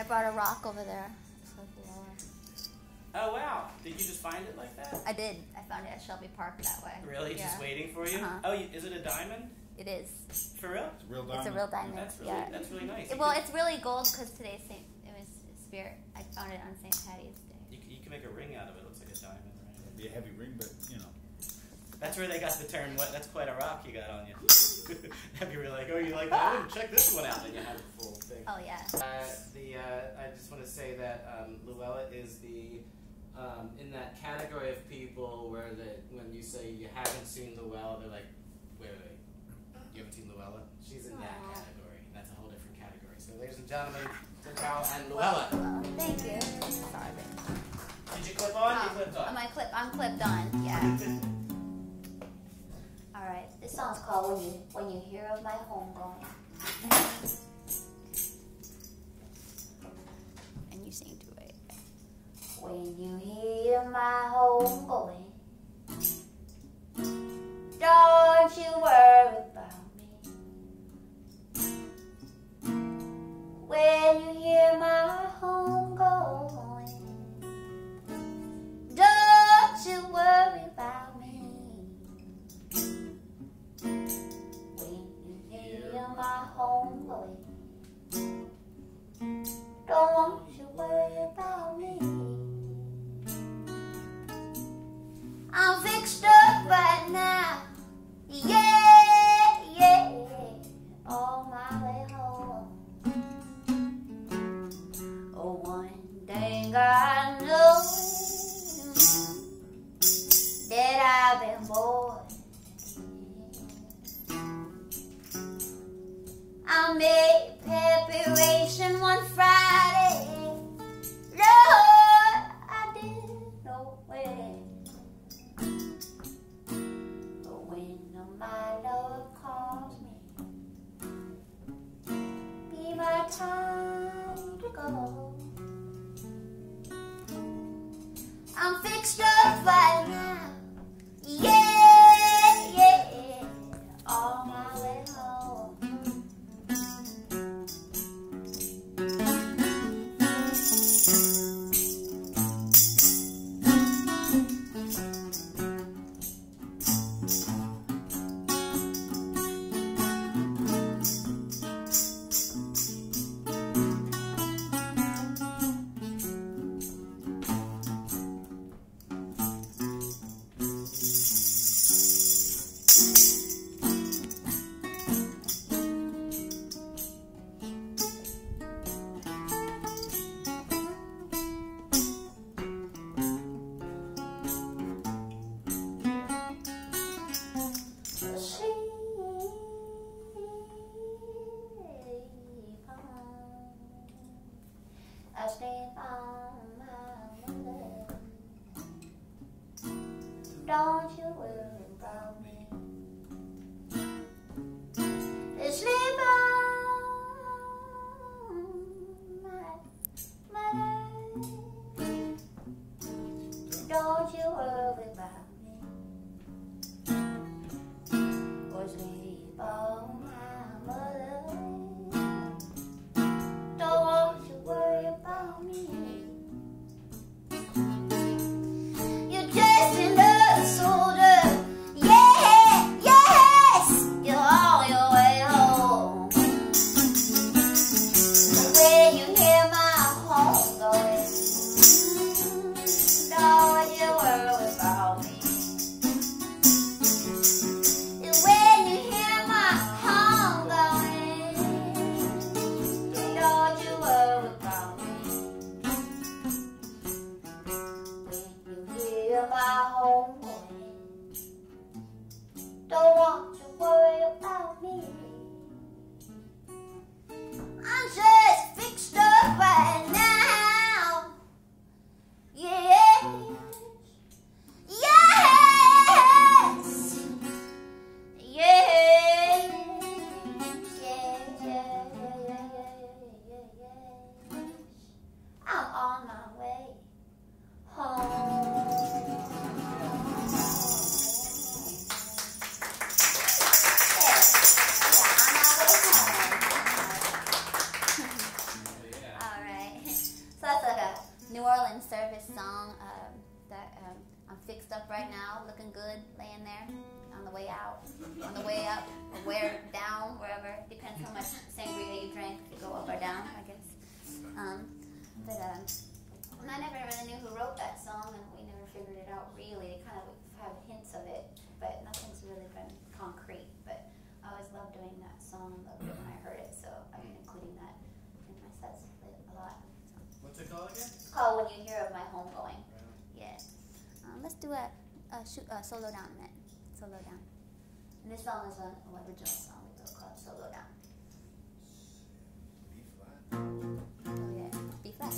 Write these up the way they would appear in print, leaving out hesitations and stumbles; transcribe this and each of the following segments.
brought a rock over there. Oh wow! Did you just find it like that? I did. I found it at Shelby Park that way. Really? Yeah. Just waiting for you? Uh-huh. Oh, is it a diamond? It is. For real? It's a real diamond. It's a real diamond. That's really nice. Well, it's really gold because today's it was Spirit. I found it on St. Patty's Day. You can make a ring out of it. It looks like a diamond, right? It'd be a heavy ring, but you know. That's where they got the term. That's quite a rock you got on you. That'd be really like, oh, you like that one? Check this one out, and you have the full thing. Oh yeah. I just want to say that Luella is in that category of people where when you say you haven't seen Luella, they're like, wait, you haven't seen Luella? She's in that category. That's a whole different category. So, ladies and gentlemen, Carroll and Luella. Thank you. Sorry. Did you clip on? You clipped on. I'm clipped on. Yeah. All right. This song's called "When You Hear of My Homegoing," and you sing to it. When you hear my homegoing, don't you worry about me. When you hear my homegoing, don't you worry about me. When you hear my homegoing, don't you worry about me. I'm fixed up right now, yeah, yeah, on my way home. Oh, one thing I know, that I've been born. I made preparation one Friday, Lord, I didn't know when. But when my Lord calls me, be my time to go. I'm fixed up right now, yeah, yeah, on my way home. I sleep on my mother. Don't you worry about me. Sleep on my mother. Don't you worry about me. Or sleep on my mother. Don't you worry about me. You're just another soldier New Orleans service song that I'm fixed up right now, looking good, laying there on the way out, on the way up, or where down, wherever. Depends how much sangria you drank, if you go up or down, I guess. And I never really knew who wrote that song, and we never figured it out really. They kind of have hints of it, but nothing's really been concrete. But I always loved doing that song, loved it when I heard it, so I've been including that in my sets a lot. So. What's it called again? It's called When You Hear of My Homegoing. Yeah. Let's do a solo down a minute. Solo down. And this song is an original song we wrote called Solo Down. B flat. Oh yeah, B flat.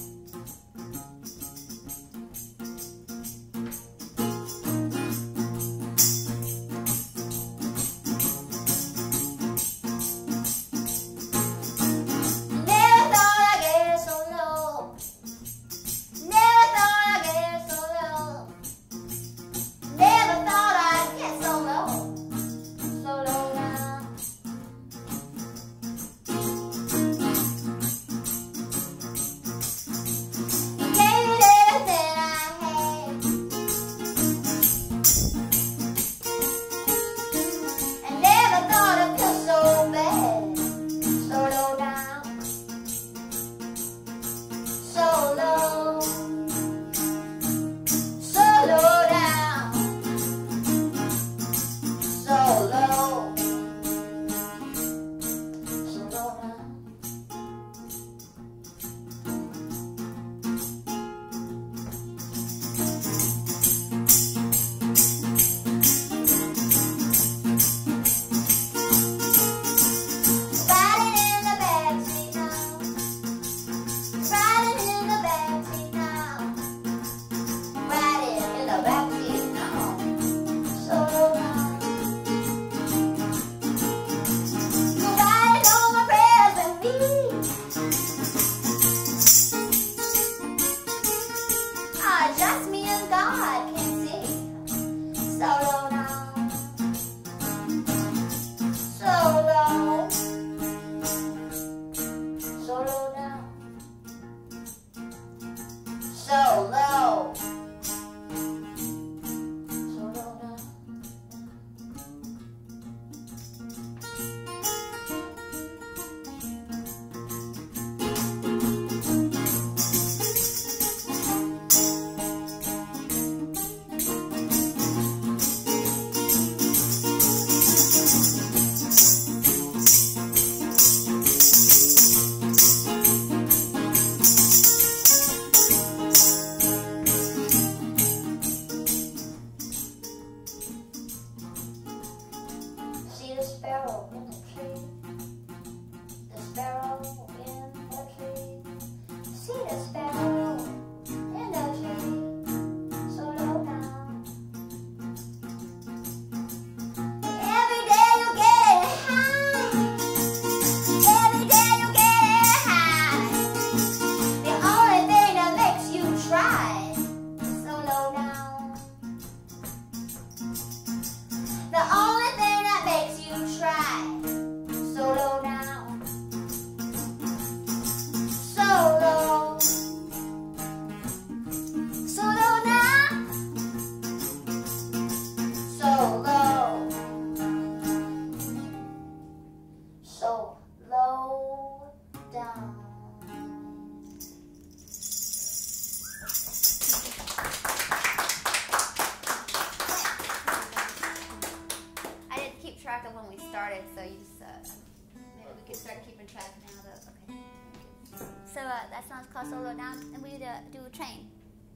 That song's called Solo Down, and we do a train.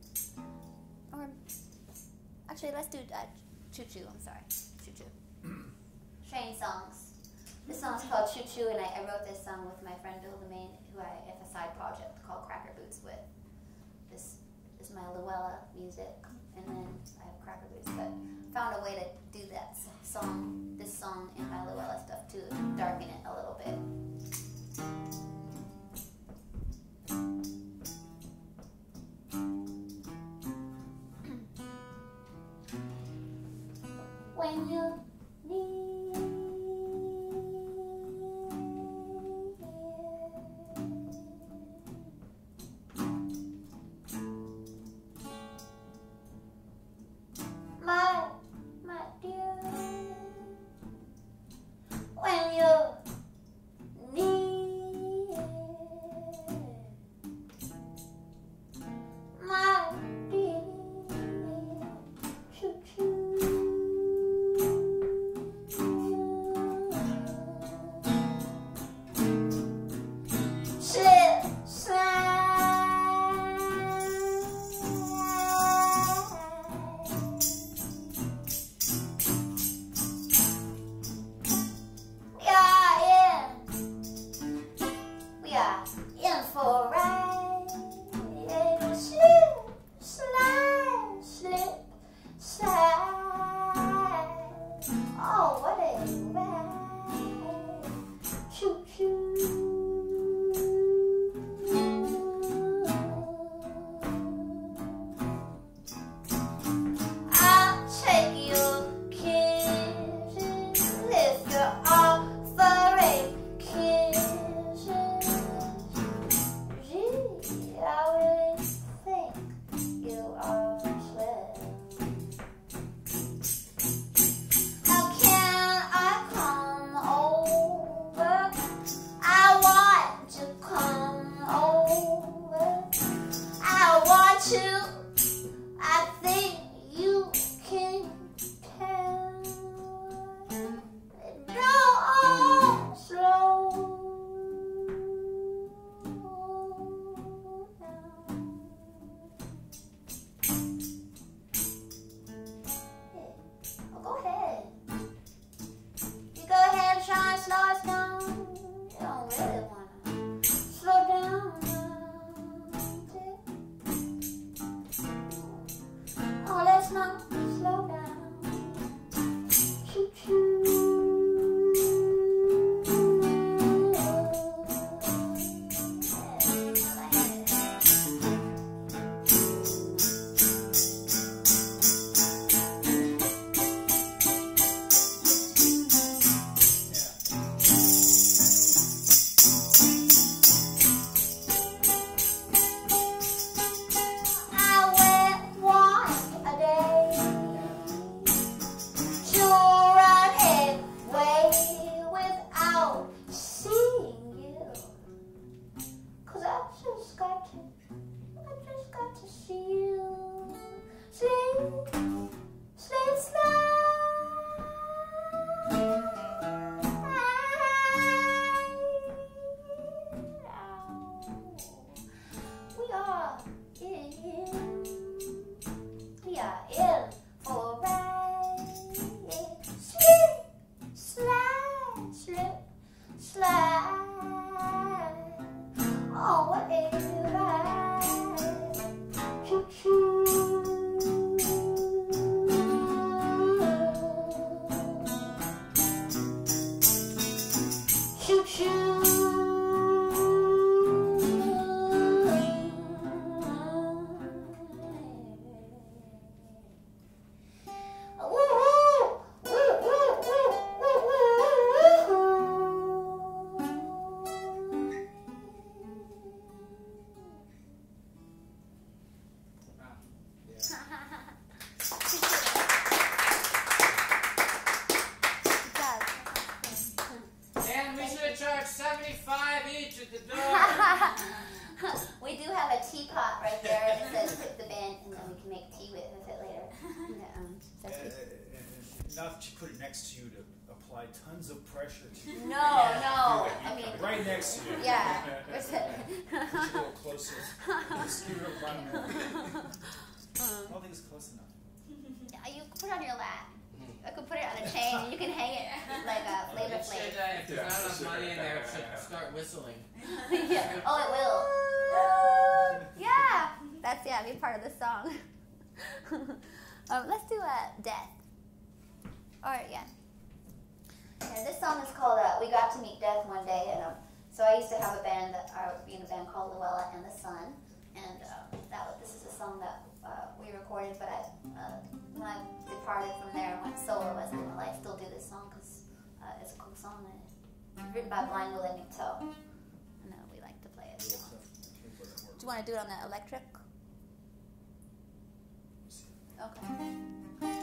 Or, actually, let's do Choo Choo, I'm sorry. Choo Choo. Train songs. This song's called Choo Choo, and I wrote this song with my friend Bill Domain, who I have a side project called Cracker Boots with. This is my Luella music, and then I have Cracker Boots, but found a way to do that song, this song, and my Luella stuff to darken it a little bit. When you need We are in for a ride. Slip, slide, slip, slide. Oh, what a ride. Choo choo. Choo choo. And we should have charged $75 each at the door. We do have a teapot right there, and it says tip the band, and then we can make tea with it later. Not that you put it next to you to apply tons of pressure to you. No, I mean, Right next to you. yeah. Push it a little closer. Just give it a run more. I don't think it's close enough. You can put it on your lap. I could put it on a chain, and you can hang it like a Flavor It Flav. should, if there's not enough money in there, it should start whistling. Yeah. Oh, it will. Yeah. That's, be part of the song. Let's do Death. Alright, yeah. This song is called We Got to Meet Death One Day. And so I used to have a band I would be in a band called Luella and the Sun. And this is a song that we recorded, but when I departed from there and went solo, I was like, well, I still do this song because it's a cool song. And it's written by Blind Willie McToe. And we like to play it. So. Do you want to do it on the electric? Okay.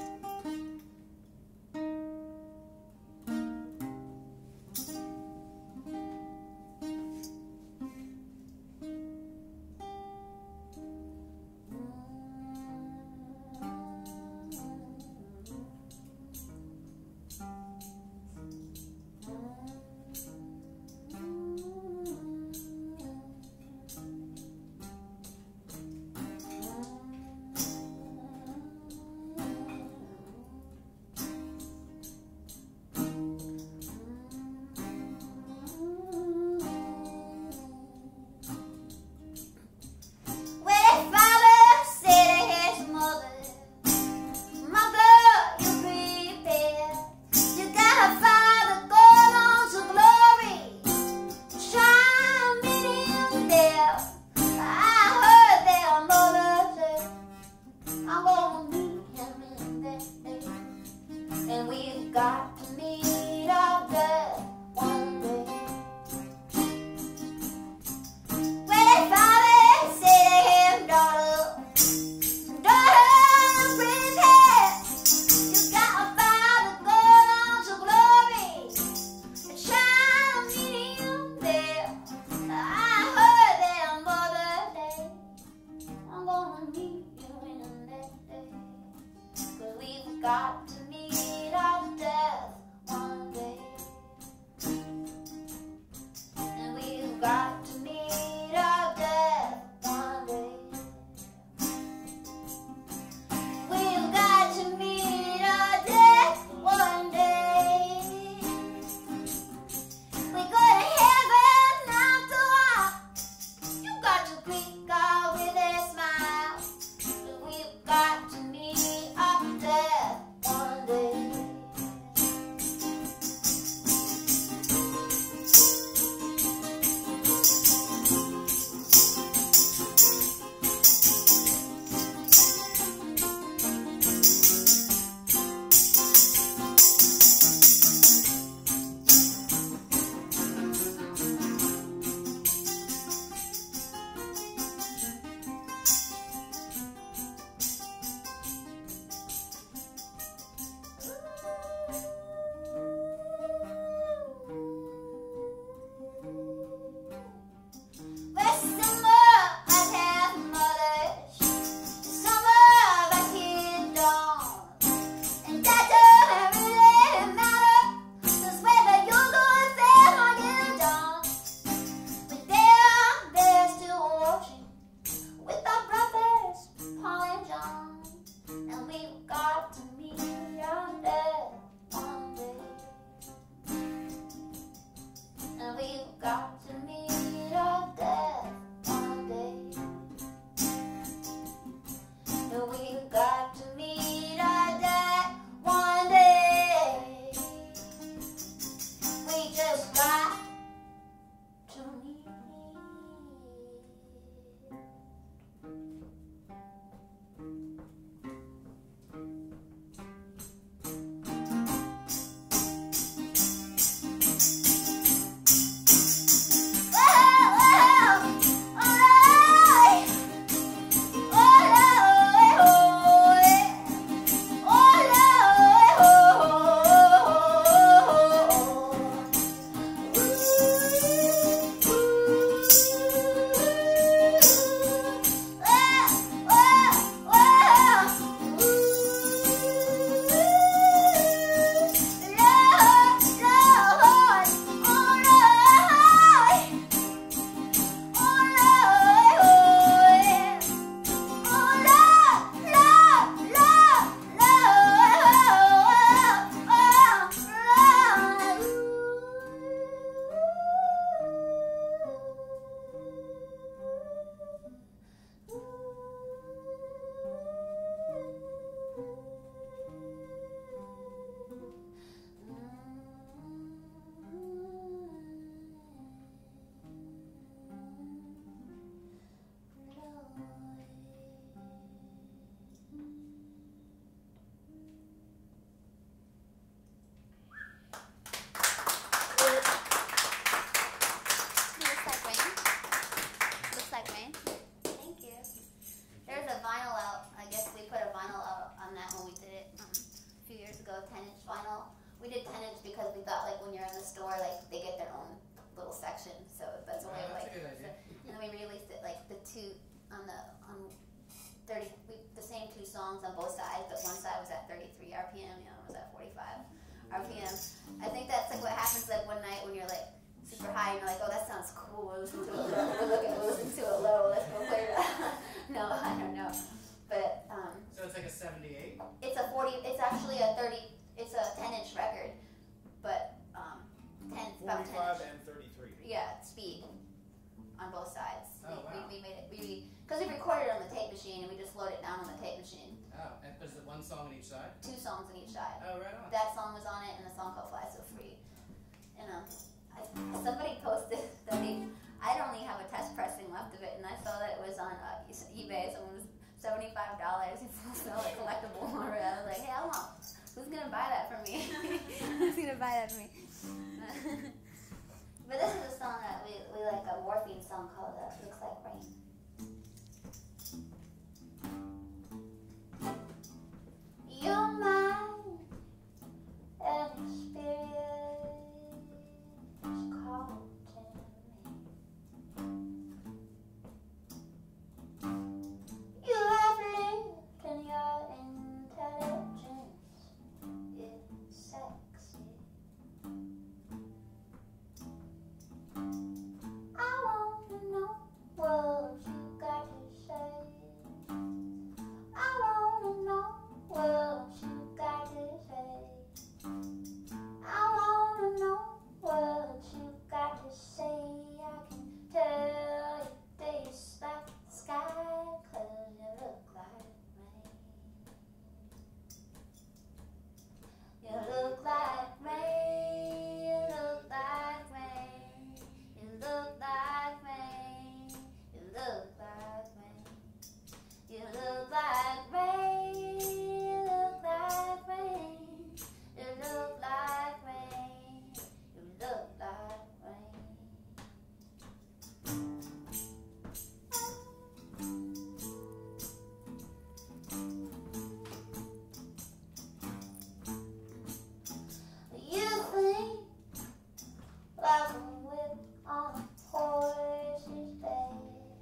RPM. I think that's like what happens like one night when you're like super high and you're like, oh, that sounds cool. We'll listen to it low. We'll listen to it low. Let's go play that. No, I don't know. But So it's like a 78? it's a 40. It's actually a 30. It's a 10-inch record, but 10 about 10 45 inch. and 33. Yeah, speed on both sides. Oh, wow. We made it. Because we recorded it on the tape machine and we just loaded it down on the tape machine. Oh, and is it one song on each side? 2 songs on each side. Oh, right on. That song was on it and a song called Fly So Free. And somebody posted that I only have a test pressing left of it, and I saw that it was on eBay. Someone was $75 if you sell a collectible already. I was like, hey, I want. Who's gonna buy that for me? Who's gonna buy that for me? But this is a song that we like, a morphine song called "Looks Like Rain." You're mine, and experience called to me. You have lived, and your intelligence is sexy. I want to know what you got to say. I want to know what you got to say. I want to know what you got to say. I can tell you taste like the sky, 'cause you look like rain. You look like rain. You look like rain. You look like rain. You look like rain. You look like rain. You look like rain. You look like rain. You look like rain. You think like a whip on a horse's back.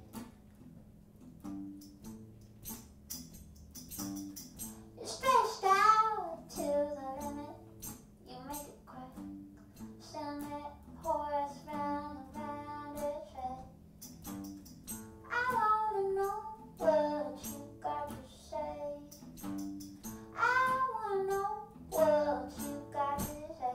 You're stretched out to the limit. You make it crack. Send that horse round and round a track. I wanna know what you got to say. I wanna know what you got to say.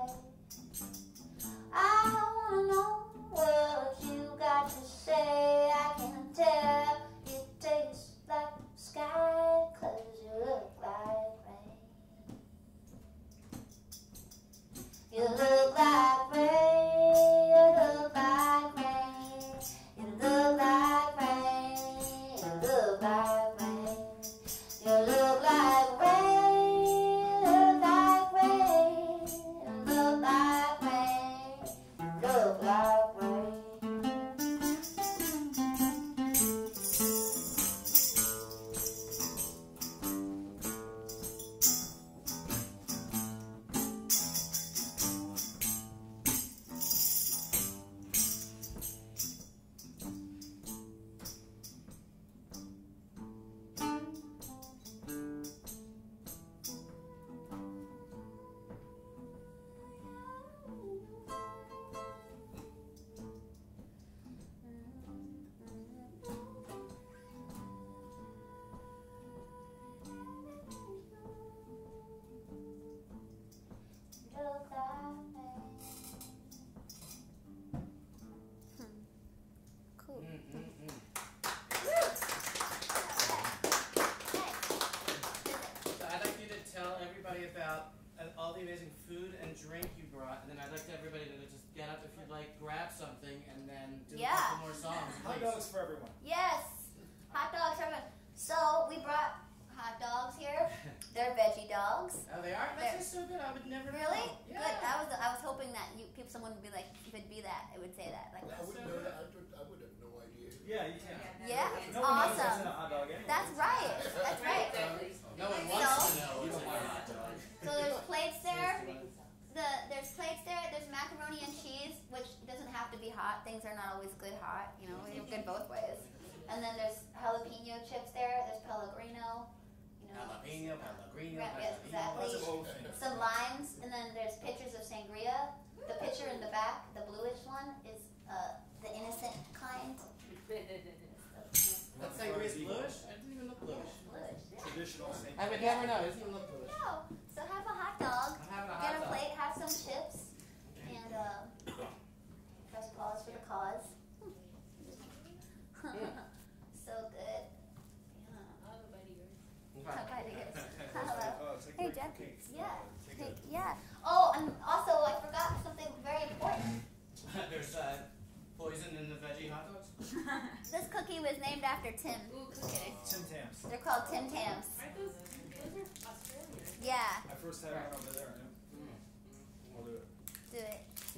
I wanna know what you got to say. I can tell you taste like the sky, 'cause you look like rain. You look like rain. You look like rain. You look like rain. You look like rain. You look like rain. You look like rain. You look like rain. You look like rain. Look like rain. Cool. So I'd like you to tell everybody about all the amazing food and drink you brought, and then I'd like everybody to just get up if you'd like, grab something, and then do a couple more songs. Hot please. dogs for everyone. Yes, hot dogs, everyone. So we brought hot dogs here. They're veggie dogs. Oh, they are? That's just so good. I would never Really? know. Yeah. Good. I was hoping that someone would be like, if it'd be that, it would say that. Like, I would know that. I would have no idea. Yeah, you can. yeah, No one knows what's in awesome. a hot dog anyway. That's right. That's right. No one wants to know what's in my hot dog. So there's plates there. There's plates there. There's macaroni and cheese, which doesn't have to be hot. Things are not always good hot. You know, good both ways. And then there's jalapeno chips there. There's Pellegrino. You know, jalapeno, pellegrino, Yes, exactly. Lots of old things. Some limes, and then there's pictures of sangria. The picture in the back, the bluish one, is the innocent kind. That's sangria's bluish? I didn't even look bluish. Bluish, yeah. Traditional St. I would never know. It doesn't even look bluish. No, so have a hot dog. I'm having a Get hot a dog. plate, have some chips, and press pause for the cause. So good. Okay. Hello. It's like Hey, great Jeff. cooking. Yeah. Take Hey, it. yeah. Oh, and also I forgot something very important. There's poison in the veggie hot dogs. This cookie was named after Tim. Ooh, cookies. Tim Tams. They're called Tim Tams. Aren't those are Australian? Yeah. I first had one over there. Yeah. We'll do it. Do it.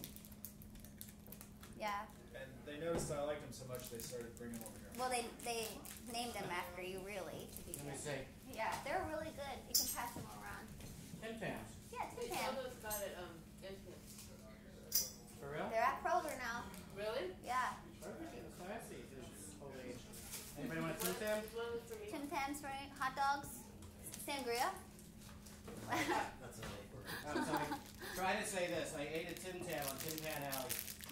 Yeah. And they noticed I liked them so much they started bringing them over here. Well, they named them after you, really. To be Let me fair. see. Yeah, they're really good. You can pass them around. Tim Tams. Yeah, They Tim told Tams. us about it, Infinite. For real? They're at Kroger now. Really? Yeah. Perfect. That's what I see. There's holy. Anybody want a Tim Tam? One for me. Tim Tams for hot dogs. Sangria. That's a late word. I'm sorry. Try to say this. I ate a Tim Tam on Tim Tam Alley.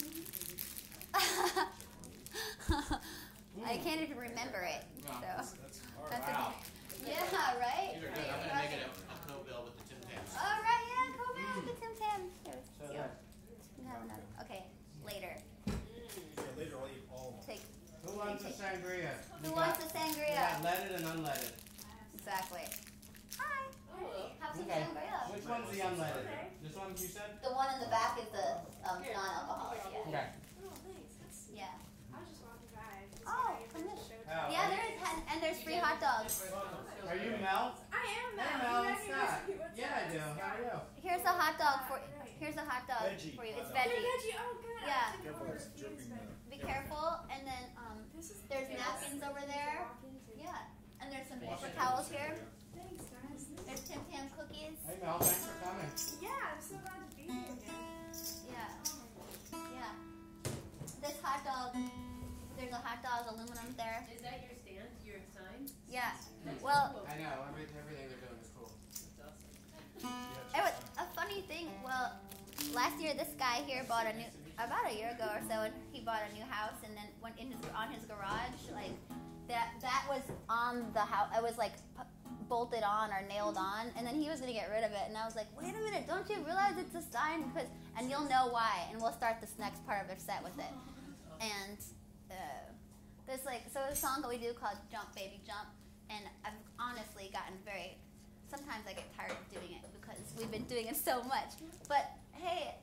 I can't even remember it. Wow. So. That's hard. That's Wow. Yeah, right? These are good. I'm going to make it a co-bill with the Tim Tams. All right, yeah, go back to Tim Tam. Here, So you there. have another. Okay, later. Yeah, later I'll eat all of them. Take. Who wants a sangria? Who wants a We sangria? got leaded and unleaded. Exactly. Hi. Oh, Have some Okay. sangria. Which one's the unleaded? This one you said? The one in the back is the non-alcoholic. Yeah. Okay. Oh, thanks. That's, Yeah. I was just walking by. Just Oh, sorry, come but in. showed Oh, Yeah, there is, and there's free hot dogs. Are you Mel? I am Hey that. Mel, You it's recognize Scott. me. What's Yeah, up? I do. How are you? Here's a hot dog for. Here's a hot dog Veggie for you. It's hot dog. They're veggie. veggie. Oh, good. Yeah. I took Careful, over it's a few dripping minutes, now. Be careful, and then but this is there's the napkins over there. Walk into. Yeah, and there's some Wash paper it. towels here. Thanks, guys. There's Tim Tam cookies. Hey Mel, thanks for coming. Yeah, I'm so glad to be here again. Yeah, Oh my yeah. This hot dog. There's a hot dog aluminum there. Is that your stand? Your sign? Yeah. That's Well, cool. I know, everything they're doing is cool. That's awesome. it was a funny thing. Well, last year this guy here bought about a year ago or so, and he bought a new house, and then went in on his garage, like that was on the house. It was like bolted on or nailed on, and then he was gonna get rid of it, and I was like, wait a minute, don't you realize it's a sign? And you'll know why, and we'll start this next part of the set with it. And there's a song that we do called "Jump Baby Jump," and I've honestly gotten sometimes I get tired of doing it because we've been doing it so much. But hey,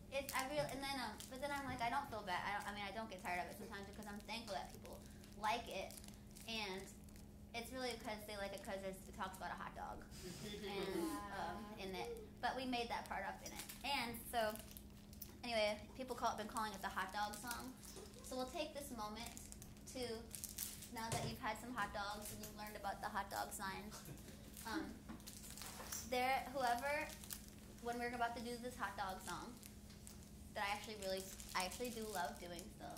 but then I'm like, I don't feel bad. I don't get tired of it sometimes because I'm thankful that people like it, and it's really because they like it because it talks about a hot dog and in it. But we made that part up in it, and so anyway, people been calling it the hot dog song. So we'll take this moment to, now that you've had some hot dogs and you've learned about the hot dog sign, when we're about to do this hot dog song, that I actually do love doing, so,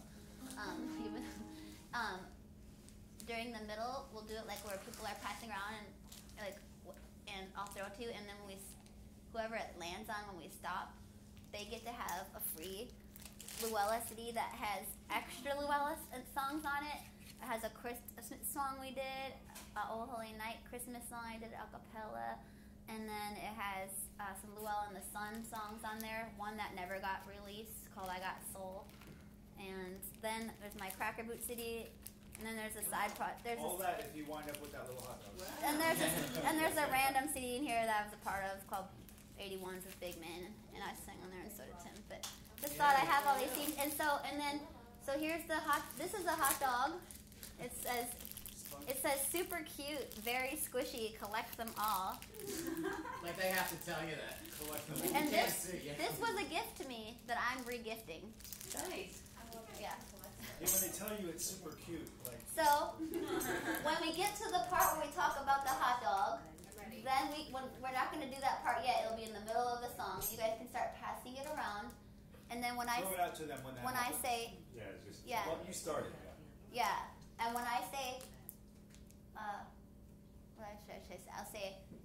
during the middle, we'll do it like where people are passing around and I'll throw it to you, and then whoever it lands on when we stop, they get to have a free Luella CD that has extra Luella songs on it. It has a Christmas song we did, Oh Holy Night Christmas song I did a cappella, and then it has some Luella and the Sun songs on there. One that never got released called I Got Soul, and then there's my Cracker Boot CD, and then there's a side project. All that if you wind up with that little hot dog. And there's a random CD in here that I was a part of called 81s with Big Man, and I sang on there, and so did Tim. But just thought I have all these things, so here's this is a hot dog. It says super cute, very squishy, collect them all. Like they have to tell you that. Collect them. And You can't this see, yeah. was a gift to me that I'm re-gifting. Nice. Yeah. Yeah, when they tell you it's super cute, like So when we get to the part where we talk about the hot dog, then we're not going to do that part yet. It'll be in the middle of the song. You guys can start passing it around, and then when throw it out to them when I happens. say yeah. Well, you started. Yeah, and when I say, what should I say? I'll say,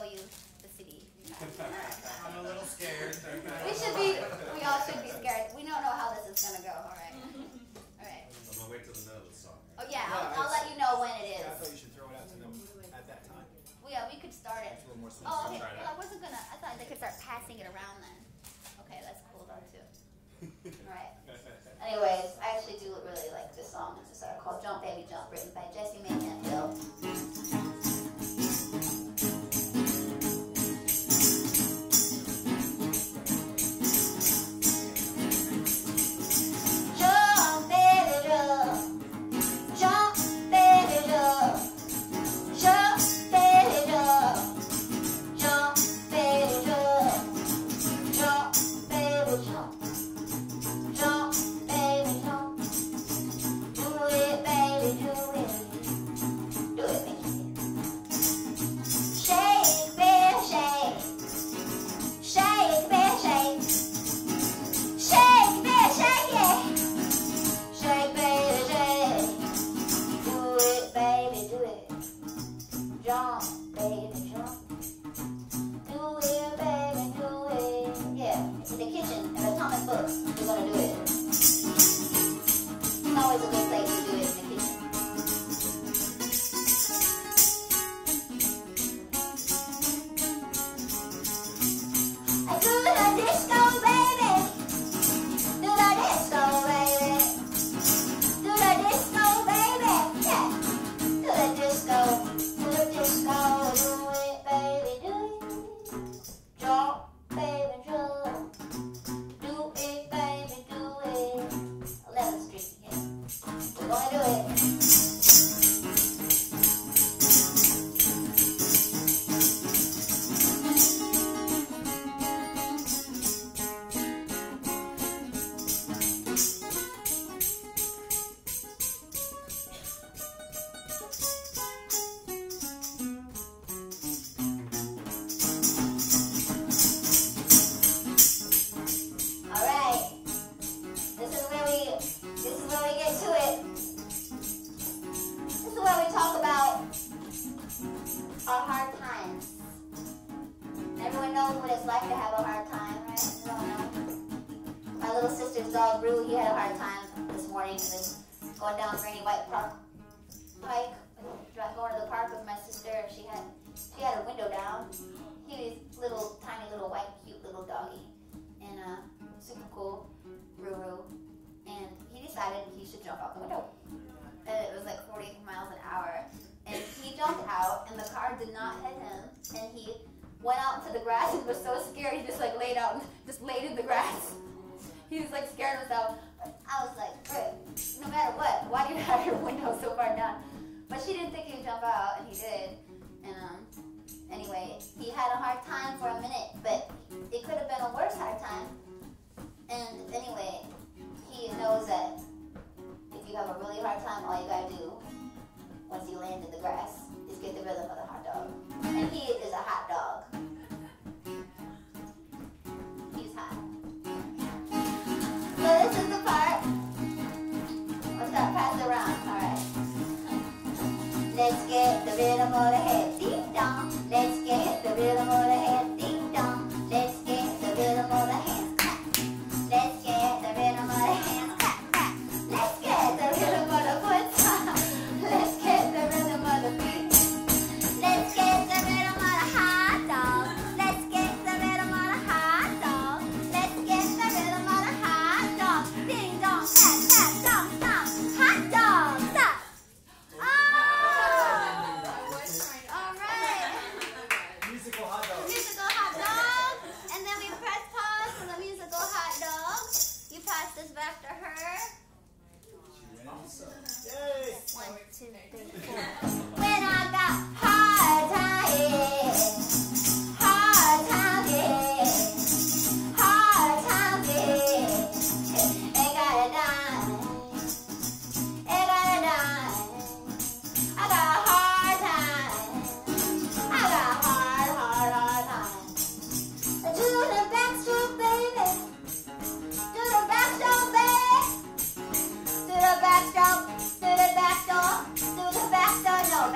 you the CD. I'm a little scared. We all should be scared. We don't know how this is gonna go. All right. All right. I'm gonna wait till the middle of the song. Oh yeah, I'll let you know when it is. Yeah, I thought you should throw it out to them at that time. Well, yeah, we could start it. It's a little more smooth. Oh, okay. Try it Well, I out. wasn't gonna. I thought they could start passing it around then. Okay, that's cool though too. All right. Anyways, I actually do really like this song. It's called "Jump Baby Jump," written by Jesse Mayhem Hill. Jump, baby, jump. Jump, baby, jump. Jump, baby, jump. Jump, baby, jump. Jump, baby, jump. Jump, baby, jump. Do it, baby, do it. Do it, baby. Shake, baby, shake. Shake, baby, shake. Shake, baby, shake, yeah. Shake, baby, shake. Do it, baby, do it. Jump, baby, jump. Do it, baby, do it. Yeah, in the kitchen, in the comic books, we're gonna do it. It's always a good place to do it, in the kitchen. I do the disco, baby. Do the disco, baby. Do the disco, baby. Yeah. Do the disco. Do the disco. Do it, baby. Do it. Jump, baby, jump. Do it, baby. Do it. 11th Street, yeah. We're gonna do it. All right. This is where we get to it. This is where we talk about our hard times. Everyone knows what it's like to have a hard time, right? Everyone knows. My little sister's dog, Brew, he had a hard time this morning. He was going down Rainy White Park Pike, going to the park with my sister. She had her window down. He was little, tiny little white, cute little doggy. And super cool, Ruru, and he decided he should jump out the window. And it was like 40 miles an hour, and he jumped out, and the car did not hit him, and he went out into the grass and was so scared he just like laid in the grass. He was like scared himself. I was like, Rick, no matter what, why do you have your window so far down? But she didn't think he'd jump out, and he did. And anyway, he had a hard time for a minute, but it could have been a worse hard time. And anyway, he knows that if you have a really hard time, all you gotta do, once you land in the grass, is get the rhythm of the hot dog. And he is a hot dog. He's hot. So this is the part. Let's start passing around. Alright. Let's get the rhythm of the head. Ding dong. Let's get the rhythm of the head. Ding dong. Let's get the rhythm of the hands. Clap. Let's get the rhythm of the hands. Clap, clap. Let's get the rhythm of the foot. Let's get the rhythm of the feet. Let's get the rhythm of the hot dog. Let's get the rhythm of the hot dog. Let's get the rhythm of the hot dog. Ding dong, clap, clap, stomp, stomp. Hot dog, stop. Oh! All right. Musical hot dog. Musical hot dog. And then we press pause for the musical hot dog. You pass this back to her. Yay! 1, 2, 3, 4. When I got hard times, hard times, hard times, ain't got a dime, ain't got a dime. I got a hard time, I got a hard time. Do the backstroke, baby, do the backstroke, baby. Do the backstroke, do the backstroke, do the backstroke, no.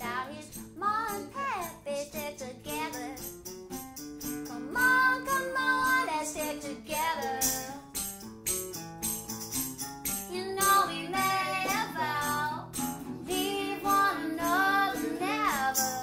Now his mom and pappy stick together. Come on, let's stick together. You know we made a vow, leave one another never.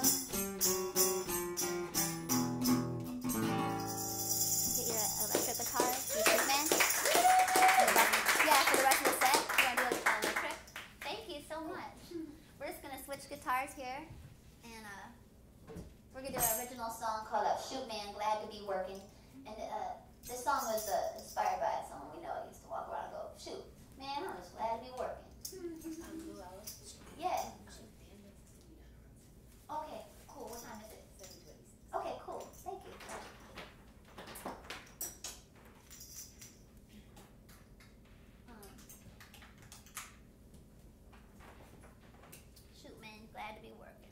Get your electric guitar, you think, man? Yeah, for the rest of the set, you want to do an electric? Thank you so much. We're just going to switch guitars here, and we're going to do an original song called Shoot Man, Glad to Be Working. And this song was inspired by someone we know. I used to walk around and go, shoot, man, I'm just glad to be working. Luella. Yeah. Dan needs to be done. Okay, cool. What time is it? 7:20. Okay, cool. Thank you. Shoot, man, glad to be working.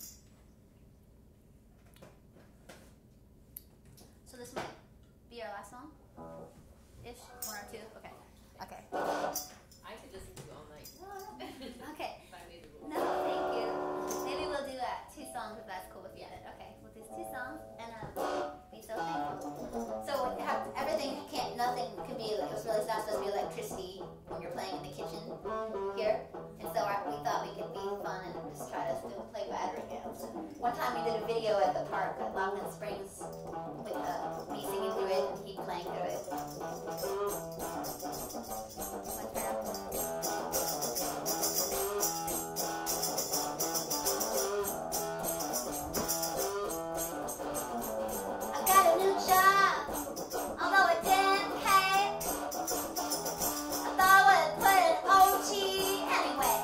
So this might be our last song? Ish? One or two? Okay. Okay. I could listen to you all night. Okay. If I made the rules. No, thank you. Maybe we'll do 2 songs if that's cool with you. Okay, we'll do 2 songs and be so thankful. So nothing can be, it's really not supposed to be electricity when you're playing in the kitchen here. And so we thought we could be fun and just try to play battery games. One time we did a video at the park at Lockman Springs with me singing through it and he playing through it. I got a new job, although it didn't pay. I thought I would put an OT anyway.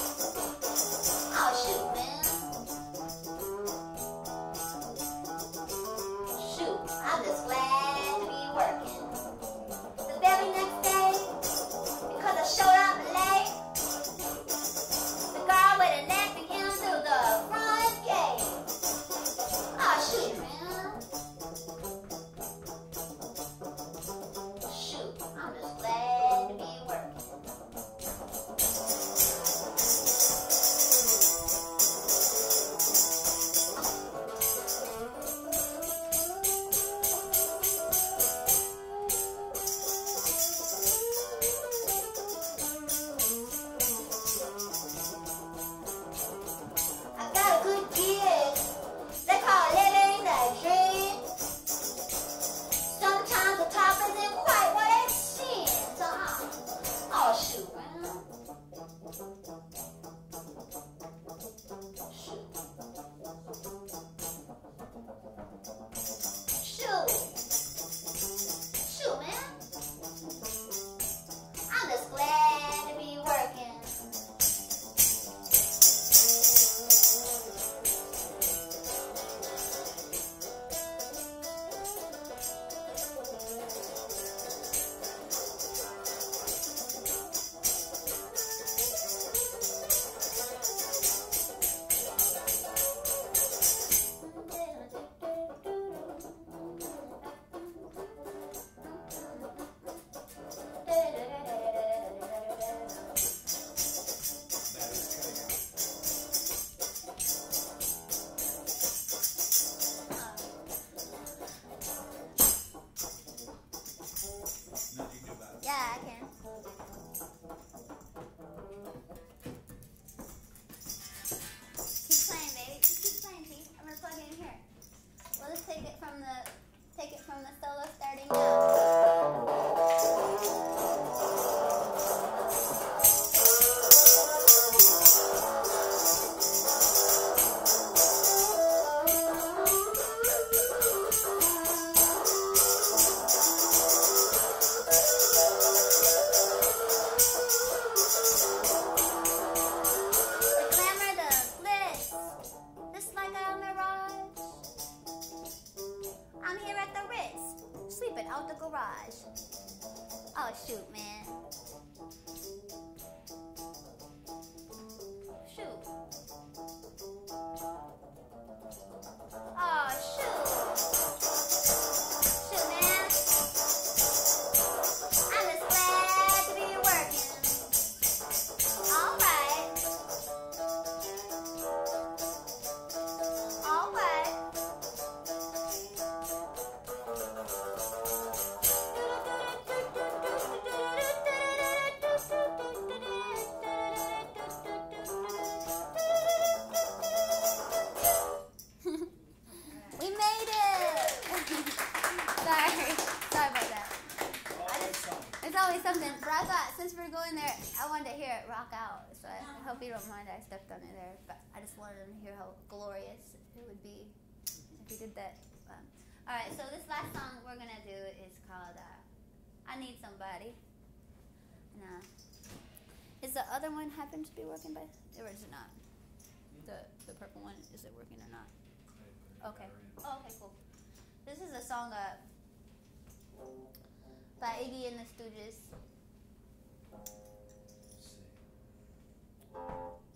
Oh shoot, man. Shoot, I'm just glad to be working. The very next day, because I showed up late, the girl with a neck came through the front gate. Oh shoot, man. Shoot, I'm just glad to be working. I got a good gig. They call it living the dream. Sometimes the top isn't quite what it seems. Oh shoot, man. Shoot. Shoot, man. I'm just glad to be working. Yeah, I can. Keep playing, baby. Just keep playing, T. I'm gonna plug it in here. We'll just take it from the solo starting now. The glamour, the bliss, just like a mirage. I'm here at the Ritz, sleeping out the garage. Oh shoot, man. Shoot. Oh shoot. Shoot, man. I'm just glad to be working. All right. something, but I thought since we're going there, I wanted to hear it rock out. So I hope you don't mind I stepped on it there. But I just wanted them to hear how glorious it would be if you did that. All right, so this last song we're gonna do is called "I Need Somebody." And, is the other one happen to be working by, or is it not? The purple one, is it working or not? Okay. Oh, okay, cool. This is a song by Iggy and the Stooges. Let's see.